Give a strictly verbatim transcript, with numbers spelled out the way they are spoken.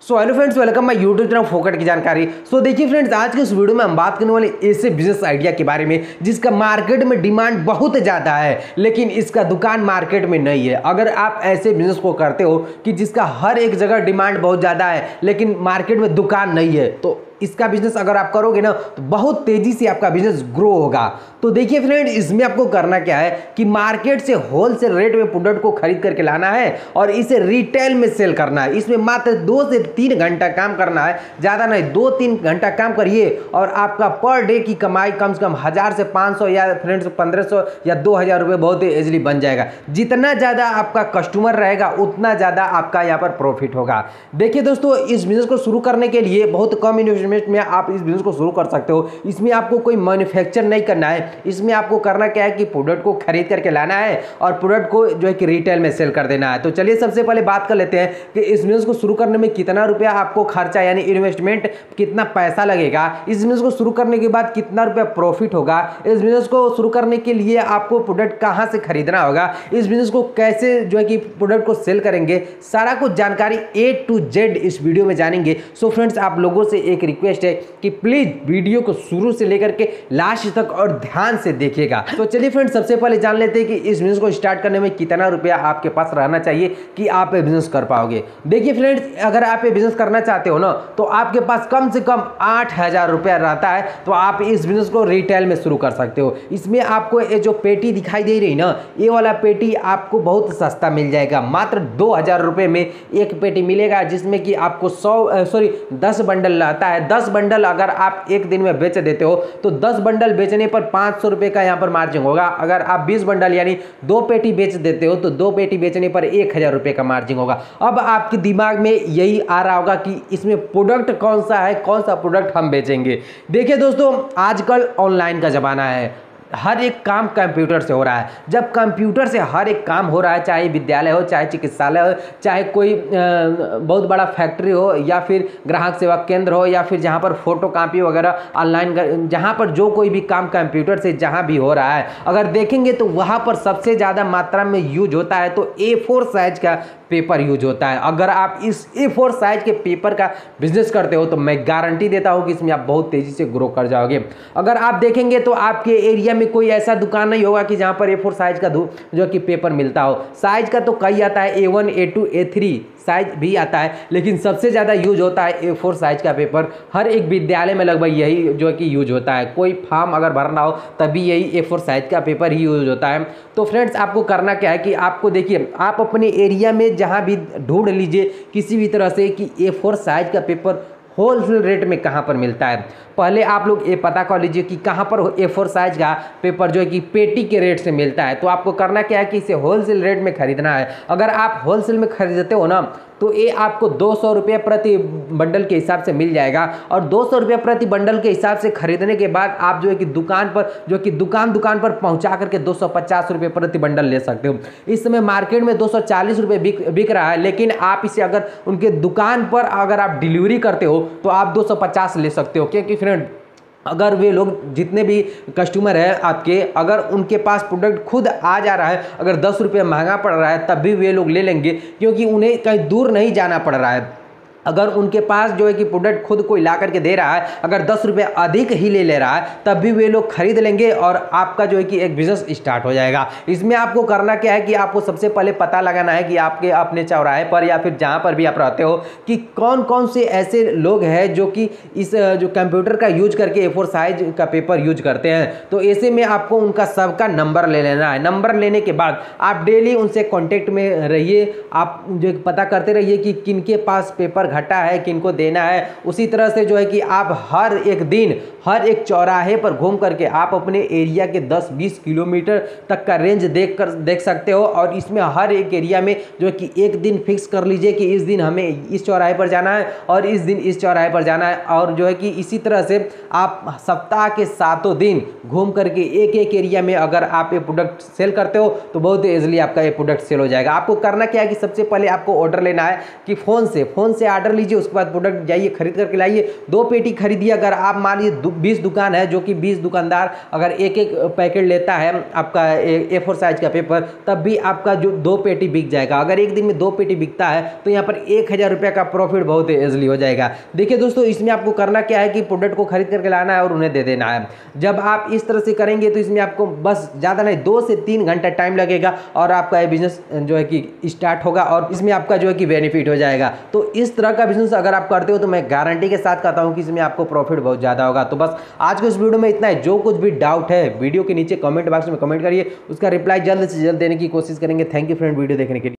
So hello friends, welcome my YouTube channel फोकट की जानकारी। सो so, देखिए फ्रेंड्स, आज के इस वीडियो में हम बात करने वाले ऐसे बिजनेस आइडिया के बारे में जिसका मार्केट में डिमांड बहुत ज़्यादा है लेकिन इसका दुकान मार्केट में नहीं है। अगर आप ऐसे बिजनेस को करते हो कि जिसका हर एक जगह डिमांड बहुत ज़्यादा है लेकिन मार्केट में दुकान नहीं है, तो इसका बिजनेस अगर आप करोगे ना तो बहुत तेजी से आपका बिजनेस ग्रो होगा। तो देखिए फ्रेंड, इसमें आपको करना क्या है कि मार्केट से होलसेल रेट में प्रोडक्ट को खरीद करके लाना है और इसे रिटेल में सेल करना है। इसमें मात्र दो से तीन घंटा काम करना है, ज़्यादा नहीं, दो तीन घंटा काम करिए और आपका पर डे की कमाई कम से कम हज़ार से पाँच सौ या फ्रेंड्स पंद्रह सौ या दो हज़ार रुपये बहुत ही इजीली बन जाएगा। जितना ज़्यादा आपका कस्टमर रहेगा उतना ज़्यादा आपका यहाँ पर प्रॉफिट होगा। देखिए दोस्तों, इस बिजनेस को शुरू करने के लिए बहुत कम इन्वेस्टमेंट में आप इस बिजनेस को शुरू कर सकते हो। इसमें आपको कोई मैन्युफैक्चर नहीं करना है, इसमें आपको करना क्या है कि प्रोडक्ट को खरीद करके लाना है और प्रोडक्ट को जो है कि रिटेल में सेल कर देना है। तो चलिए सबसे पहले बात कर लेते हैं कि इस बिजनेस को शुरू करने में कितना रुपया आपको खर्चा यानी इन्वेस्टमेंट कितना पैसा लगेगा, इस बिजनेस को शुरू करने के बाद कितना रुपया प्रॉफिट होगा, इस बिजनेस को शुरू करने के लिए आपको प्रोडक्ट कहाँ से खरीदना होगा, इस बिजनेस को कैसे जो है कि प्रोडक्ट को सेल करेंगे, सारा कुछ जानकारी ए टू जेड इस वीडियो में जानेंगे। सो फ्रेंड्स, आप लोगों से एक रिक्वेस्ट है कि प्लीज वीडियो को शुरू से लेकर के लास्ट तक और ध्यान से देखिएगा। तो चलिए फ्रेंड्स, सबसे पहले जान लेते हैं कि इस बिजनेस को स्टार्ट करने में कितना रुपया आपके पास रहना चाहिए कि आप ये बिजनेस कर पाओगे। देखिए फ्रेंड्स, अगर आप ये बिजनेस करना चाहते हो ना तो आपके पास कम से कम आठ हजार रुपया रहता है तो आप इस बिजनेस को रिटेल में शुरू कर सकते हो। इसमें आपको ये जो पेटी दिखाई दे रही ना, ये वाला पेटी आपको बहुत सस्ता मिल जाएगा। मात्र दो हजार रुपये में एक पेटी मिलेगा जिसमें कि आपको सौ सॉरी दस बंडल रहता है। दस बंडल अगर आप एक दिन में बेच देते हो तो दस बंडल बेचने पर पाँच सौ रुपये का यहाँ पर मार्जिन होगा। अगर आप बीस बंडल यानी दो पेटी बेच देते हो तो दो पेटी बेचने पर एक हज़ार रुपये का मार्जिन होगा। अब आपके दिमाग में यही आ रहा होगा कि इसमें प्रोडक्ट कौन सा है, कौन सा प्रोडक्ट हम बेचेंगे। देखिए दोस्तों, आजकल ऑनलाइन का ज़माना है, हर एक काम कंप्यूटर से हो रहा है। जब कंप्यूटर से हर एक काम हो रहा है, चाहे विद्यालय हो, चाहे चिकित्सालय हो, चाहे कोई बहुत बड़ा फैक्ट्री हो या फिर ग्राहक सेवा केंद्र हो या फिर जहाँ पर फोटो कॉपी वगैरह ऑनलाइन, जहाँ पर जो कोई भी काम कंप्यूटर से जहाँ भी हो रहा है, अगर देखेंगे तो वहाँ पर सबसे ज़्यादा मात्रा में यूज होता है तो ए फोर साइज का पेपर यूज होता है। अगर आप इस ए फोर साइज के पेपर का बिजनेस करते हो तो मैं गारंटी देता हूँ कि इसमें आप बहुत तेज़ी से ग्रो कर जाओगे। अगर आप देखेंगे तो आपके एरिया में कोई ऐसा दुकान नहीं होगा कि जहाँ पर ए फोर साइज का जो कि पेपर मिलता हो। साइज का तो कई आता है, A one A two A three size भी आता है, लेकिन सबसे ज़्यादा यूज होता है ए फोर साइज का पेपर। हर एक विद्यालय में लगभग यही जो कि यूज होता है। कोई फॉर्म अगर भरना हो तभी यही ए फोर साइज का पेपर ही यूज होता है। तो फ्रेंड्स, आपको करना क्या है कि आपको देखिए, आप अपने एरिया में जहाँ भी ढूंढ लीजिए किसी भी तरह से कि ए फोर साइज का पेपर होलसेल रेट में कहाँ पर मिलता है। पहले आप लोग ये पता कर लीजिए कि कहाँ पर ए फोर साइज का पेपर जो है कि पेटी के रेट से मिलता है। तो आपको करना क्या है कि इसे होलसेल रेट में खरीदना है। अगर आप होलसेल में खरीदते हो ना तो ये आपको दो सौ रुपये प्रति बंडल के हिसाब से मिल जाएगा और दो सौ रुपये प्रति बंडल के हिसाब से खरीदने के बाद आप जो है कि दुकान पर जो कि दुकान दुकान पर पहुंचा करके दो सौ पचास रुपये प्रति बंडल ले सकते हो। इस समय मार्केट में दो सौ चालीस रुपये बिक बिक रहा है, लेकिन आप इसे अगर उनके दुकान पर अगर आप डिलीवरी करते हो तो आप दो सौ पचास ले सकते हो। क्योंकि फ्रेंड, अगर वे लोग जितने भी कस्टमर हैं आपके, अगर उनके पास प्रोडक्ट खुद आ जा रहा है, अगर दस रुपये महंगा पड़ रहा है तब भी वे लोग ले लेंगे क्योंकि उन्हें कहीं दूर नहीं जाना पड़ रहा है। अगर उनके पास जो है कि प्रोडक्ट खुद कोई ला करके दे रहा है, अगर दस रुपये अधिक ही ले ले रहा है तब भी वे लोग खरीद लेंगे और आपका जो है कि एक बिजनेस स्टार्ट हो जाएगा। इसमें आपको करना क्या है कि आपको सबसे पहले पता लगाना है कि आपके अपने चौराहे पर या फिर जहाँ पर भी आप रहते हो कि कौन कौन से ऐसे लोग हैं जो कि इस जो कंप्यूटर का यूज करके ए फोर साइज का पेपर यूज करते हैं। तो ऐसे में आपको उनका सबका नंबर ले लेना है। नंबर लेने के बाद आप डेली उनसे कॉन्टेक्ट में रहिए, आप जो पता करते रहिए कि किन के पास पेपर घटा है, किनको देना है। उसी तरह से जो है कि आप हर एक दिन हर एक चौराहे पर घूम करके आप अपने एरिया के दस बीस किलोमीटर तक का रेंज देख कर देख सकते हो। और इसमें हर एक एरिया में जो है कि एक दिन फिक्स कर लीजिए कि इस दिन हमें इस चौराहे पर जाना है और इस दिन इस चौराहे पर जाना है। और जो है कि इसी तरह से आप सप्ताह के सातों दिन घूम करके एक एक एरिया में अगर आप ये प्रोडक्ट सेल करते हो तो बहुत ईजिली आपका ये प्रोडक्ट सेल हो जाएगा। आपको करना क्या है कि सबसे पहले आपको ऑर्डर लेना है कि फ़ोन से फ़ोन से आर्डर लीजिए, उसके बाद प्रोडक्ट जाइए खरीद करके लाइए। दो पेटी खरीदिए। अगर आप मान लीजिए बीस दुकान है, जो कि बीस दुकानदार अगर एक एक पैकेट लेता है आपका ए फोर साइज का पेपर, तब भी आपका जो दो पेटी बिक जाएगा। अगर एक दिन में दो पेटी बिकता है तो यहाँ पर एक हजार रुपये का प्रॉफिट बहुत इजीली हो जाएगा। देखिए दोस्तों, इसमें आपको करना क्या है कि प्रोडक्ट को खरीद करके लाना है और उन्हें दे देना है। जब आप इस तरह से करेंगे तो इसमें आपको बस ज़्यादा नहीं दो से तीन घंटा टाइम लगेगा और आपका ये बिजनेस जो है कि स्टार्ट होगा और इसमें आपका जो है कि बेनिफिट हो जाएगा। तो इस तरह का बिजनेस अगर आप करते हो तो मैं गारंटी के साथ कहता हूँ कि इसमें आपको प्रॉफिट बहुत ज़्यादा होगा। तो बस आज के इस वीडियो में इतना है। जो कुछ भी डाउट है वीडियो के नीचे कमेंट बॉक्स में कमेंट करिए, उसका रिप्लाई जल्द से जल्द देने की कोशिश करेंगे। थैंक यू फ्रेंड वीडियो देखने के लिए।